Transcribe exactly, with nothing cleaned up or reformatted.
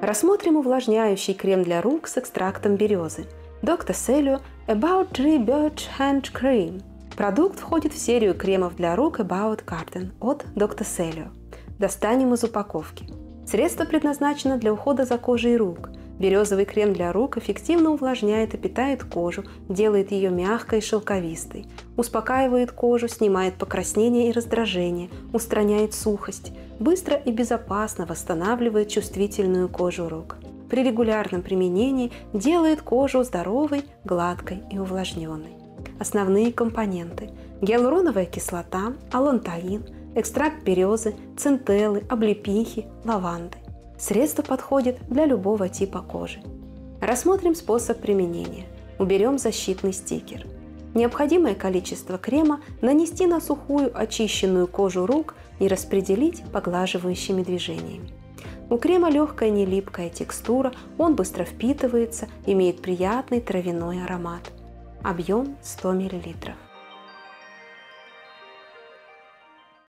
Рассмотрим увлажняющий крем для рук с экстрактом березы. доктор Celio About Tree Birch Hand Cream. Продукт входит в серию кремов для рук About Garden от доктор Celio. Достанем из упаковки. Средство предназначено для ухода за кожей рук. Березовый крем для рук эффективно увлажняет и питает кожу, делает ее мягкой и шелковистой, успокаивает кожу, снимает покраснение и раздражение, устраняет сухость, быстро и безопасно восстанавливает чувствительную кожу рук. При регулярном применении делает кожу здоровой, гладкой и увлажненной. Основные компоненты – гиалуроновая кислота, алантаин, экстракт березы, центеллы, облепихи, лаванды. Средство подходит для любого типа кожи. Рассмотрим способ применения. Уберем защитный стикер. Необходимое количество крема нанести на сухую очищенную кожу рук и распределить поглаживающими движениями. У крема легкая нелипкая текстура, он быстро впитывается, имеет приятный травяной аромат. Объем сто миллилитров.